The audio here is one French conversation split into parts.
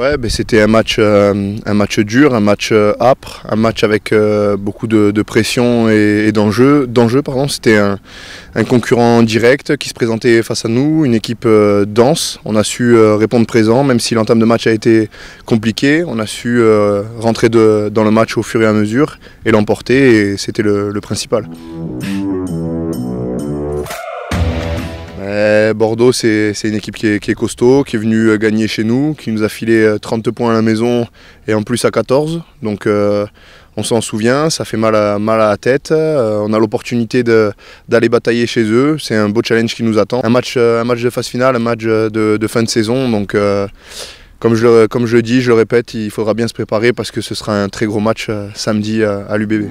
Ouais, ben c'était un match dur, un match âpre, un match avec beaucoup de pression et d'enjeux. C'était un concurrent direct qui se présentait face à nous, une équipe dense. On a su répondre présent, même si l'entame de match a été compliquée. On a su rentrer dans le match au fur et à mesure et l'emporter, et c'était le principal. Bordeaux, c'est une équipe qui est costaud, qui est venue gagner chez nous, qui nous a filé 30 points à la maison et en plus à 14. Donc on s'en souvient, ça fait mal à la tête. On a l'opportunité d'aller batailler chez eux. C'est un beau challenge qui nous attend. Un match de phase finale, un match de fin de saison. Donc comme je le dis, je le répète, il faudra bien se préparer parce que ce sera un très gros match samedi à l'UBB.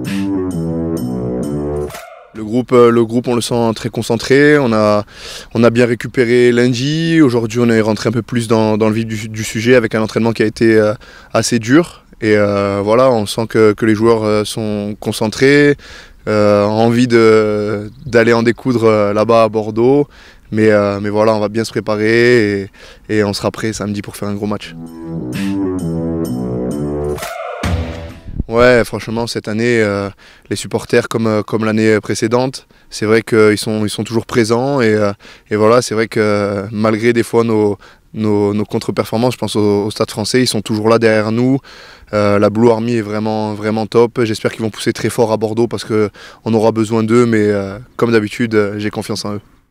Le groupe, on le sent très concentré, on a bien récupéré lundi. Aujourd'hui, on est rentré un peu plus dans le vif du sujet avec un entraînement qui a été assez dur. Et voilà, on sent que les joueurs sont concentrés, envie d'aller en découdre là-bas à Bordeaux. Mais voilà, on va bien se préparer et on sera prêt samedi pour faire un gros match. Ouais, franchement, cette année, les supporters, comme l'année précédente, c'est vrai qu'ils sont toujours présents. Et voilà, c'est vrai que malgré des fois nos contre-performances, je pense au Stade Français, ils sont toujours là derrière nous. La Blue Army est vraiment, vraiment top. J'espère qu'ils vont pousser très fort à Bordeaux parce qu'on aura besoin d'eux. Mais comme d'habitude, j'ai confiance en eux.